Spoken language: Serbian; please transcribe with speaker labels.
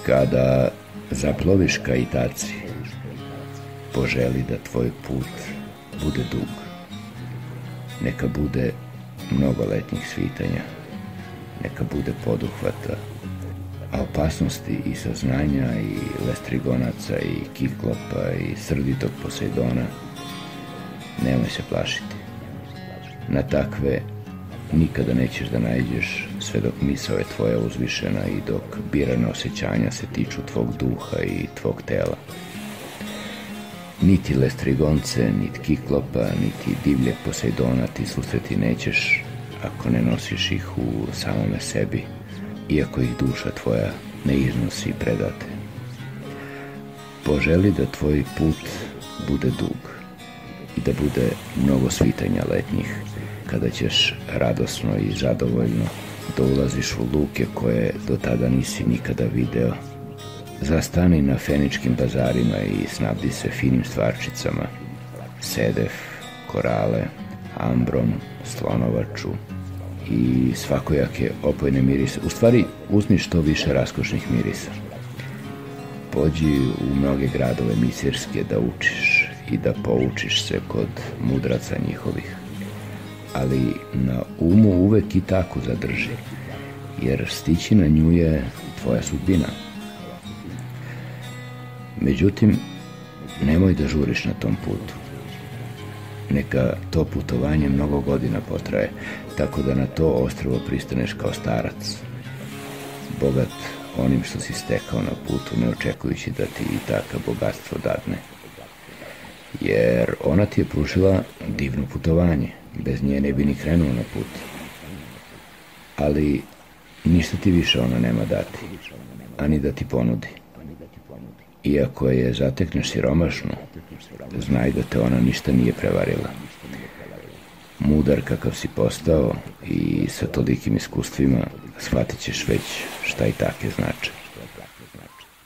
Speaker 1: Kada zaploviš ka Itaci, poželi da tvoj put bude dug. Neka bude mnogo letnjih svitanja, neka bude poduhvata, a opasnosti i saznanja i lestrigonaca i kiklopa i srditog Posejdona nemoj se plašiti. Na takve nikada nećeš da naiđeš sve dok misao je tvoja uzvišena i dok birana osjećanja se tiču tvog duha i tvog tela. Niti lestrigonce, niti kiklopa, niti divljeg Posejdona ti susreti nećeš ako ne nosiš ih u samome sebi, iako ih duša tvoja ne iznosi predate. Poželi da tvoj put bude dug i da bude mnogo svitanja letnjih, kada ćeš radosno i zadovoljno da ulaziš u luke koje do tada nisi nikada video. Zastani na feničkim bazarima i snabdi se finim stvarčicama, sedef, korale, ambrom, slonovaču i svakojake opojne mirise. U stvari, uzmi što više raskošnih mirisa. Pođi u mnoge gradove misirske da učiš i da poučiš se kod mudraca njihovih. Ali na umu uvek i tako zadrži, jer stići na nju je tvoja sudbina. Međutim, nemoj da žuriš na tom putu. Neka to putovanje mnogo godina potraje, tako da na to ostrvo pristaneš kao starac, bogat onim što si stekao na putu, ne očekujući da ti i takav bogatstvo dadne. Jer ona ti je pružila divno putovanje, bez nje ne bi ni krenuo na put. Ali ništa ti više ona nema dati, ani da ti ponudi. Iako je zatekneš siromašnu, znaj da te ona ništa nije prevarila. Mudar kakav si postao i sa tolikim iskustvima shvatit ćeš već šta i take znače.